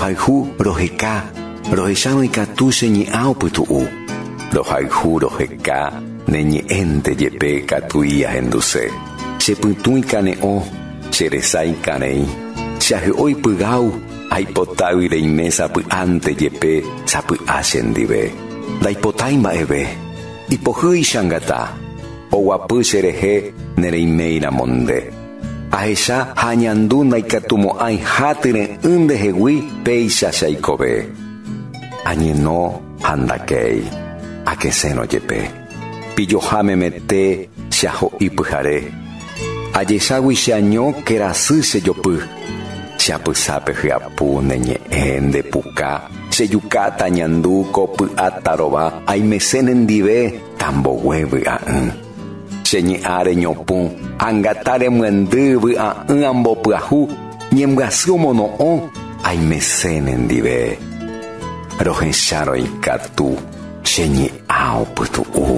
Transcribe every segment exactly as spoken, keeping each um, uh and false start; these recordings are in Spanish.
Rohayhu roheka, rohechano ikatu señiao putu'u. Rohayhu roheka, neñe'ẽnte jepe katuia henduse. Chepytũi kane'õ, cheresái karẽi. Cheahy'õi pygáu, aipotágui reime sapy'ánte jepe sapy'a chendive. Ndaipotái mba'eve. Ipohýi changata. Oguapy cherehe nereiméiramonde. Ahecha ha ñandu ndaikatumo'ãi hátyre'ỹ ndehegui péicha chaikove. Añeno ha ndakéi. Akesẽrõ jepe. Pilloháme mete cheaho'i pyhare. Ajeságui cheaño kerasy chejopy. Cheapysápe hyapu neñe'ẽ ndepuka. Chejukáta ñandu ko py'atarova aimesẽ nendive tambogue vy'a'ỹ. Cheñe'ãre ñopũ angata remyendy vy'a'ỹ ambopyahu ñembyasy omono'õ aimesẽ nendive. Rohecharõ ikatu cheñe'ã opytu'u.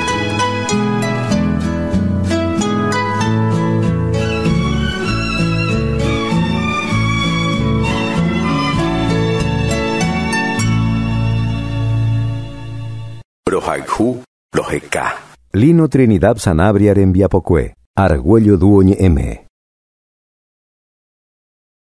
Rohayhu roheka. Lino Trinidad Sanabria Rembiapocue. Argüello Duoñe M.